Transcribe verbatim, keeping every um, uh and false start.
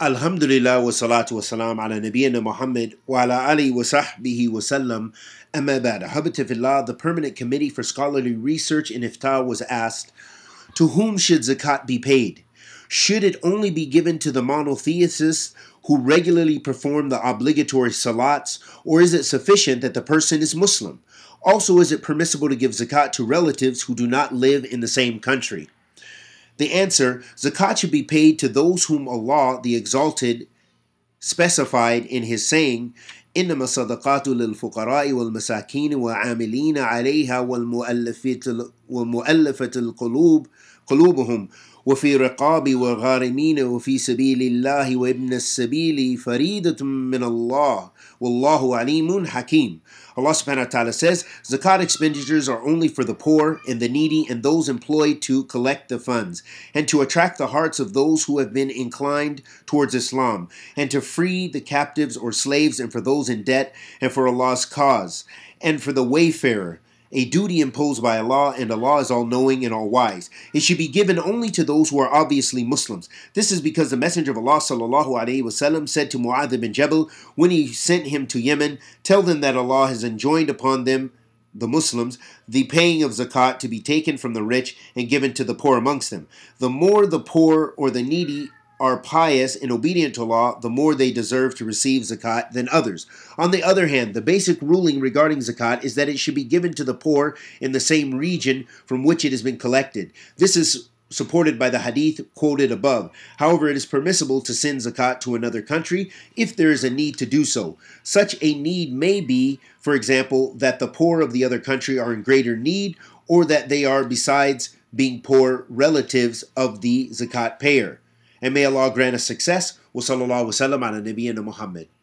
Alhamdulillah wa salatu wa salam ala nabiyyina Muhammad wa ala alihi wa sahbihi wa sallam. Amma ba'da. Hadeeth fillah, the Permanent Committee for Scholarly Research in Iftah was asked, to whom should zakat be paid? Should it only be given to the monotheists who regularly perform the obligatory salats, or is it sufficient that the person is Muslim? Also, is it permissible to give zakat to relatives who do not live in the same country? The answer, zakat should be paid to those whom Allah, the Exalted, specified in His saying, إنما الصدقات للفقراء والمساكين والعاملين عليها والمؤلفة والمؤلفة القلوب قلوبهم وفي رقاب والغارمين وفي سبيل الله وابن السبيل فريدة من الله والله عليم حكيم. Allah subhanahu wa ta'ala says, zakat expenditures are only for the poor and the needy and those employed to collect the funds, and to attract the hearts of those who have been inclined towards Islam, and to free the captives or slaves, and for those in debt, and for Allah's cause, and for the wayfarer, a duty imposed by Allah, and Allah is all-knowing and all-wise. It should be given only to those who are obviously Muslims. This is because the Messenger of Allah sallallahu alaihi wasallam said to Mu'adh bin Jabal when he sent him to Yemen, tell them that Allah has enjoined upon them, the Muslims, the paying of zakat to be taken from the rich and given to the poor amongst them. The more the poor or the needy are pious and obedient to Allah, the more they deserve to receive zakat than others. On the other hand, the basic ruling regarding zakat is that it should be given to the poor in the same region from which it has been collected. This is supported by the hadith quoted above. However, it is permissible to send zakat to another country if there is a need to do so. Such a need may be, for example, that the poor of the other country are in greater need, or that they are, besides being poor, relatives of the zakat payer. And may Allah grant us success. Wa sallallahu wa sallam ala nabiyyina Muhammad.